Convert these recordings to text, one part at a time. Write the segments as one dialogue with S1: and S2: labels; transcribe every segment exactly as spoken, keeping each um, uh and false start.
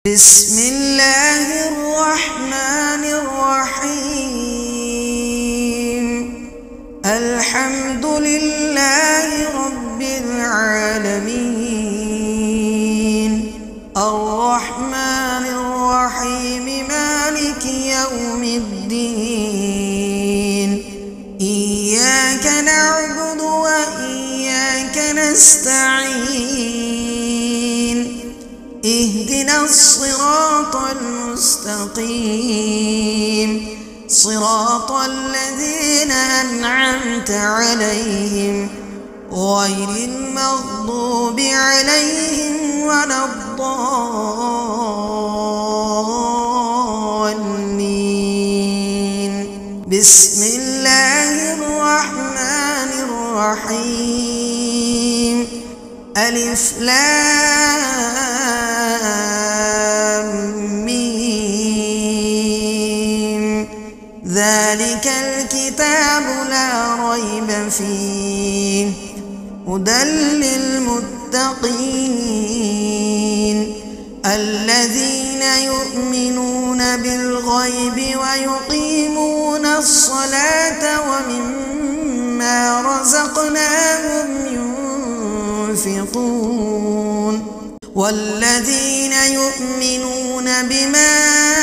S1: بسم الله الرحمن الرحيم. الحمد لله رب العالمين، الرحمن الرحيم، مالك يوم الدين. إياك نعبد وإياك نستعين، اهدنا الصراط المستقيم، صراط الذين أنعمت عليهم غير المغضوب عليهم ولا الضالين. بسم الله الرحمن الرحيم. ألف لام ميم. ذلك الكتاب لا ريب فيه، هدى للمتقين الذين يؤمنون بالغيب ويقيمون الصلاة ومما رزقناهم ينفقون، والذين يؤمنون بما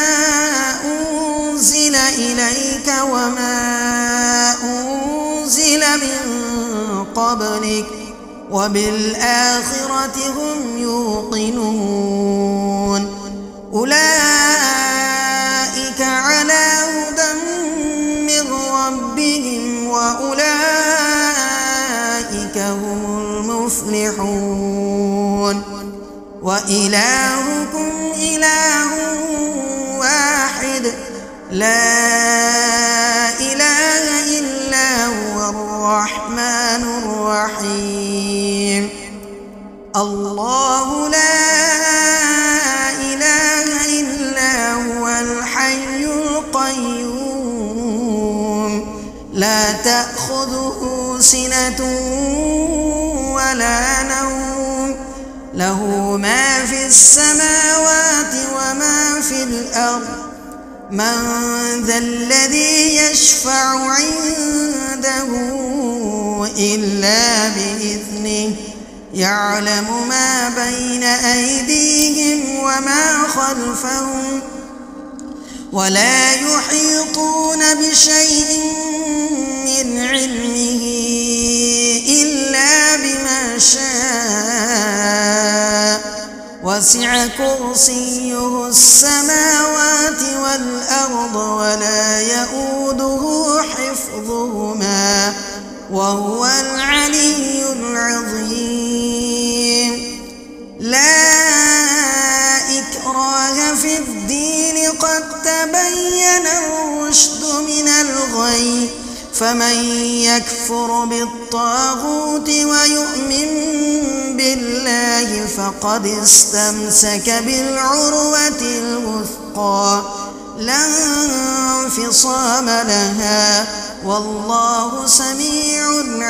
S1: أنزل إليك وما أنزل من قبلك وبالآخرة هم يوقنون. أولئك على هدى من ربهم وأولئك هم المفلحون. وإلهكم إله واحد، لا إله إلا هو الرحمن الرحيم. الله لا إله إلا هو الحي القيوم، لا تأخذه سنة ولا نوم، له ما في السماوات وما في الأرض. من ذا الذي يشفع عنده إلا بإذنه، يعلم ما بين أيديهم وما خلفهم، ولا يحيطون بشيء من علمه إلا بما شاء. وسع كرسيه السماوات والأرض ولا يؤوده حفظهما وهو العلي العظيم. لا إكراه في الدين، قد تبين الرشد من الغي، فمن يكفر بالطاغوت ويؤمن بالله فقد استمسك بالعروة الوثقى، لا انفصام لها، والله سميع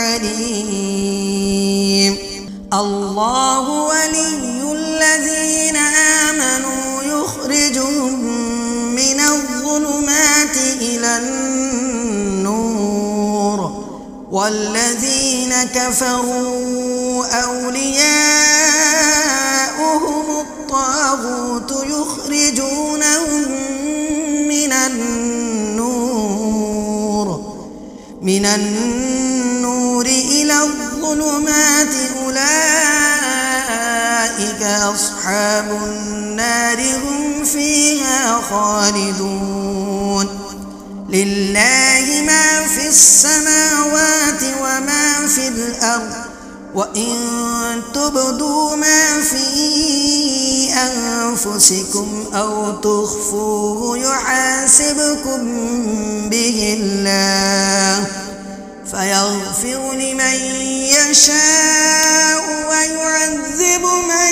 S1: عليم. الله ولي الذين آمنوا يخرجهم من الظلمات إلى النور، والذين كفروا أولياؤهم الطاغوت يخرجونهم من النور من النور إلى الظلمات، أولئك أصحاب النار هم فيها خالدون. لله ما في السماوات وما في الأرض، وإن تبدوا ما في أنفسكم أو تخفوه يحاسبكم به الله، فيغفر لمن يشاء ويعذب من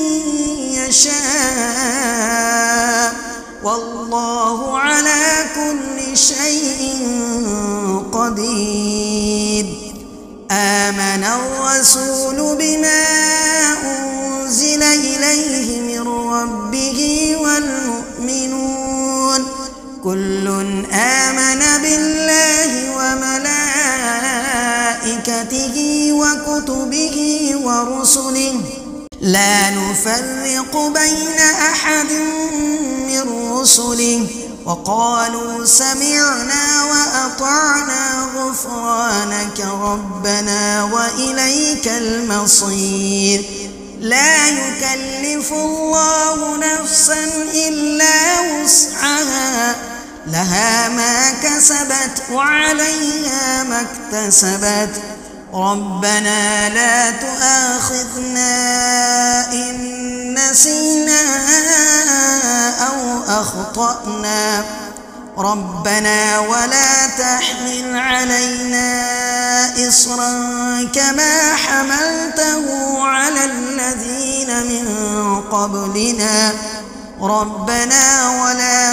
S1: يشاء، والله على كل شيء قدير. آمن الرسول بما أنزل إليه من ربه والمؤمنون كل آمن بالله وملائكته وكتبه ورسله لا نفرق بين أحد من رسله وقالوا سمعنا وأطعنا غفرانك ربنا وإليك المصير لا يكلف الله نفسا إلا وسعها لها ما كسبت وعليها ما اكتسبت ربنا لا تؤاخذنا إن نسينا أو أخطأنا ربنا ولا تحمل علينا إصرا كما حملته على الذين من قبلنا ربنا ولا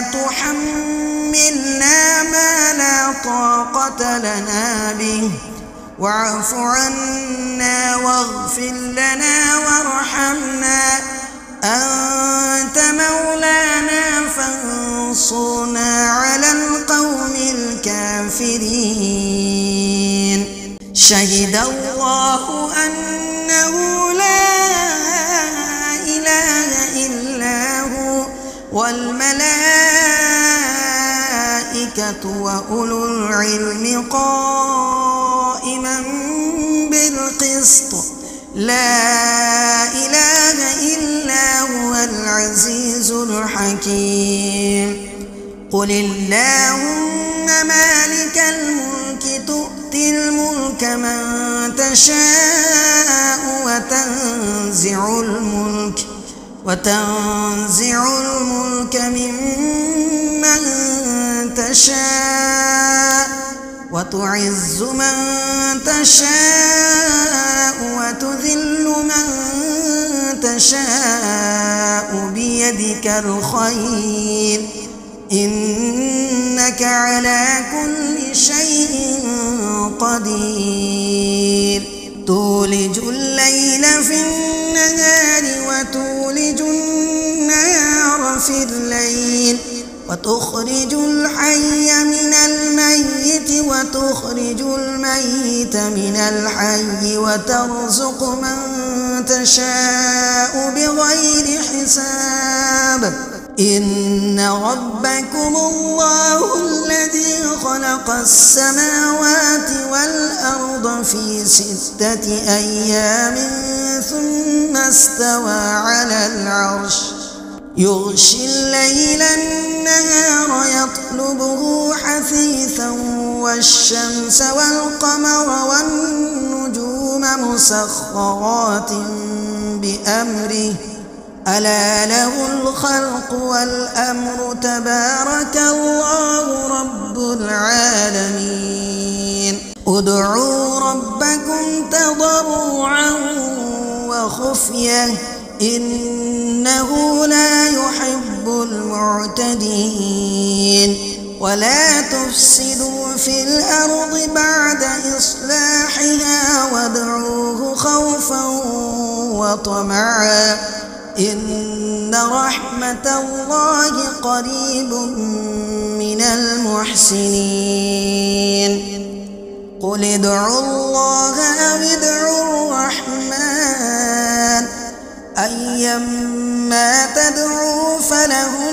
S1: تحملنا ما لا طاقة لنا به واعف عنا واغفر لنا وارحمنا أنت مولانا فانصرنا على القوم الكافرين شهد الله أنه لا إله إلا هو والملائكة وأولو العلم قائما بالقسط لا إله إلا هو العزيز الحكيم قل اللهم مالك الملك تؤتي الملك من تشاء وتنزع الملك وتنزع الملك ممن تشاء وتعز من تشاء وتذل من تشاء بيدك الخير إنك على كل شيء قدير تولج الليل في النهار وتولج النهار في الليل وتخرج الحي من الميت وتخرج الميت من الحي وترزق من تشاء بغير حساب إن ربكم الله الذي خلق السماوات والأرض في ستة أيام ثم استوى على العرش يغشي الليل النهار يطلبه حثيثا والشمس والقمر والنجوم مسخرات بأمره ألا له الخلق والأمر تبارك الله رب العالمين ادعوا ربكم تضرعا وخفية إنه لا يحب المعتدين ولا تفسدوا في الأرض بعد إصلاحها وادعوه خوفا وطمعا إن رحمة الله قريب من المحسنين قل ادعوا الله أو ادعوا الرحمن أيما تدعوا فله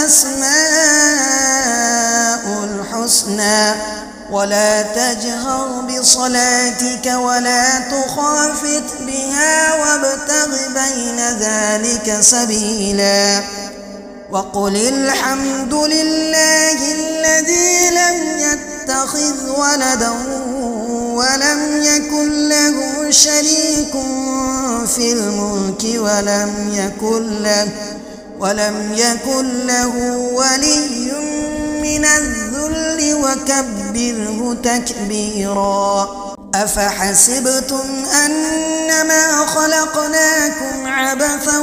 S1: الأسماء الحسنى ولا تجهر بصلاتك ولا تخافت بها وابتغ بين ذلك سبيلا وقل الحمد لله الذي لم يتخذ ولدا ولم يكن له شريك في الملك ولم يكن له ولم يكن له ولي من الذل وكبره تكبيرا أفحسبتم أنما خلقناكم عبثا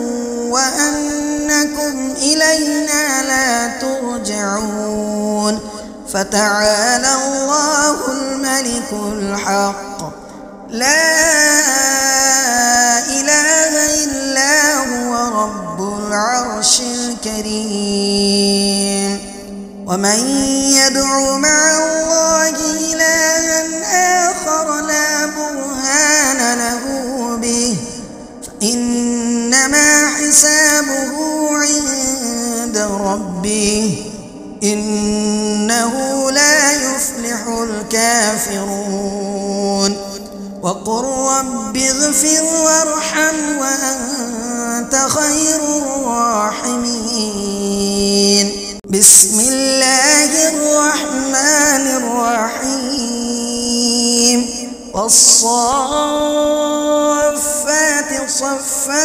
S1: وأنكم إلينا لا ترجعون فتعالى الله الملك الحق لا إله إلا هو رب العرش الكريم كريم. ومن يدع مع الله إلها آخر لا برهان له به فإنما حسابه عند ربه إنه لا يفلح الكافرون. وقل رب اغفر وارحم وأنت خير الراحمين. بسم الله الرحمن الرحيم. والصافات صفا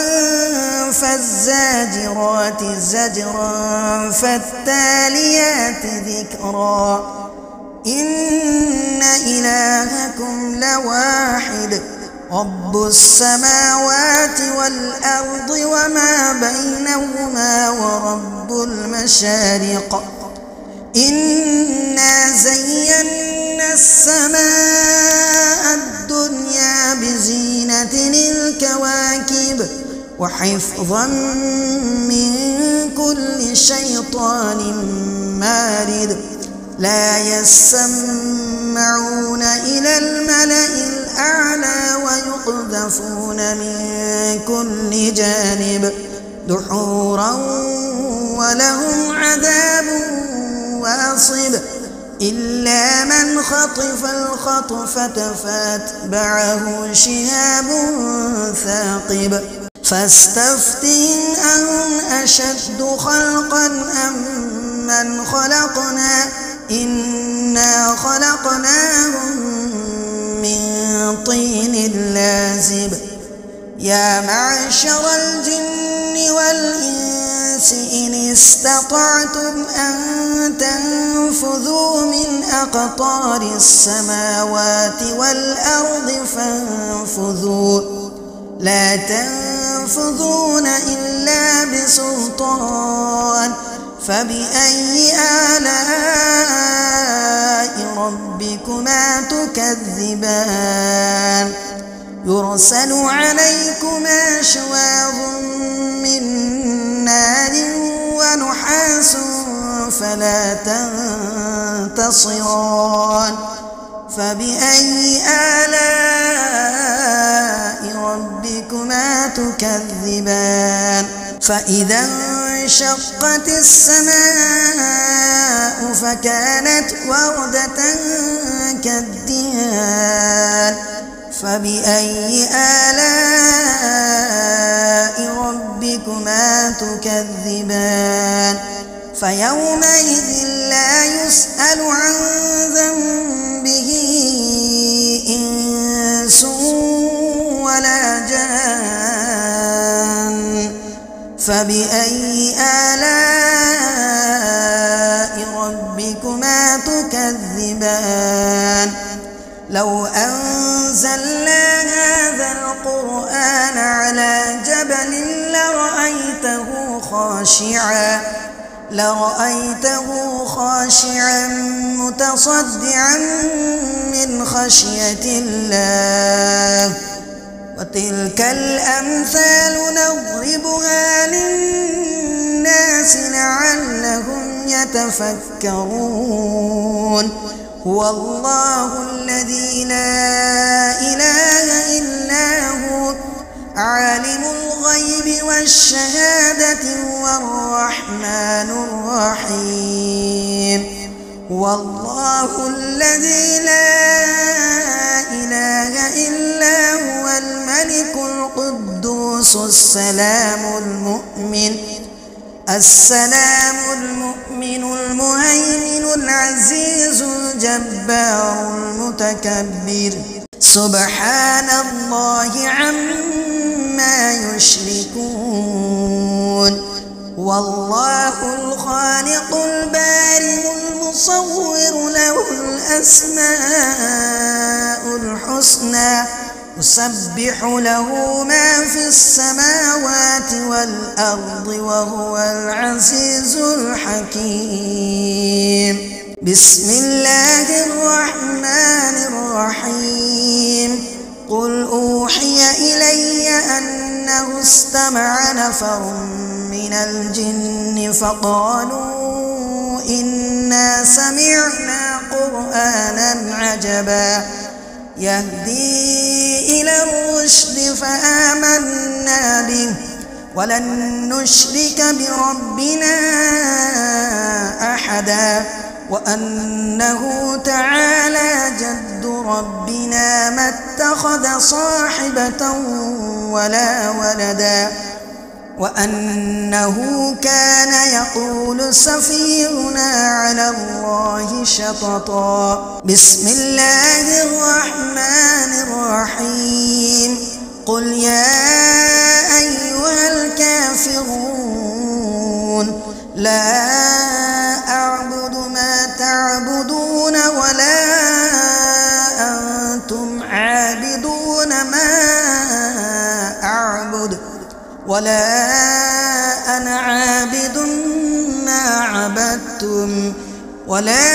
S1: فالزاجرات زجرا فالتاليات ذكرا إن إلهكم لواحد رب السماوات والأرض وما بينهما ورب المشارق. إنا زينا السماء الدنيا بزينة الكواكب وحفظا من كل شيطان مارد. لا يسمعون إلى الملأ الأعلى ويقذفون من كل جانب دحورا ولهم عذاب واصب. إلا من خطف الخطفة فاتبعه شهاب ثاقب. فاستفتهم أهم أشد خلقا أم من خلقنا إنا خلقناهم من طين لازب. يا معشر الجن والإنس إن استطعتم أن تنفذوا من أقطار السماوات والأرض فانفذوا لا تنفذون إلا بسلطان. فبأي آلاء ربكما تكذبان. يرسل عليكما شواظ من نار ونحاس فلا تنتصران. فبأي آلاء ربكما تكذبان. فإذا انشقت السماء فكانت وردة كالدهان. فبأي آلاء ربكما تكذبان. فيومئذ لا يسأل عن ذنبه إنس ولا جان. فبأي آلاء ربكما تكذبان. لو أنزلنا هذا القرآن على جبل لرأيته خاشعا لرأيته خاشعا متصدعا من خشية الله. وتلك الأمثال نضربها للناس لعلهم يتفكرون. هو الله الذي لا إله إلا هو عالم الغيب والشهادة هو الرحمن الرحيم. هو الله الذي لا إله إلا هو الملك القدوس السلام المؤمن السلام المؤمن المهيمن العزيز الجبار المتكبر. سبحان الله عما يشركون. والله الخالق البارئ المصور له الأسماء الحسنى يسبح له ما في السماوات والأرض وهو العزيز الحكيم. بسم الله الرحمن الرحيم. قل أوحي إلي أنه استمع نفر من من الجن فقالوا إنا سمعنا قرآنا عجبا يهدي إلى الرشد فآمنا به ولن نشرك بربنا أحدا وأنه تعالى جد ربنا ما اتخذ صاحبة ولا ولدا وأنه كان يقول سفيهنا على الله شططا. بسم الله الرحمن الرحيم. قل يا أيها الكافرون لا أعبد ما تعبدون ولا أنتم عابدون ما أعبد ولا أنا عابد ما عبدتم ولا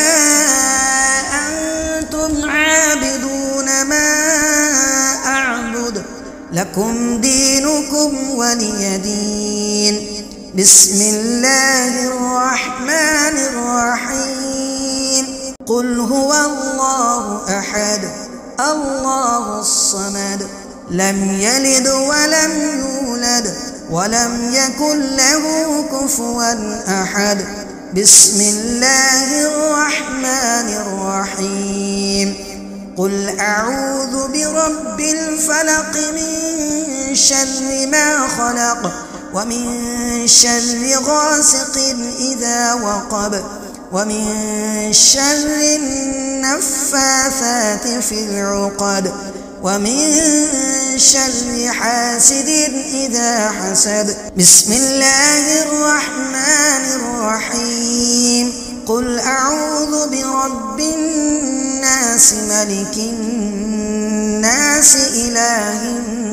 S1: أنتم عابدون ما أعبد لكم دينكم ولي دين. بسم الله الرحمن الرحيم. قل هو الله أحد الله الصمد لم يلد ولم يولد ولم يكن له كفوا أحد. بسم الله الرحمن الرحيم. قل أعوذ برب الفلق من شر ما خلق ومن شر غاسق إذا وقب ومن شر النفاثات في العقد ومن شر حاسد إذا حسد. بسم الله الرحمن الرحيم. قل أعوذ برب الناس ملك الناس إله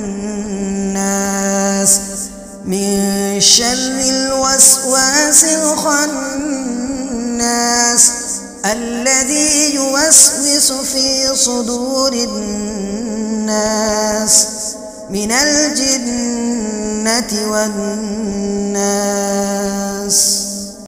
S1: الناس من شر الوسواس الخناس الذي يوسوس في صدور الناس من الجنة والناس.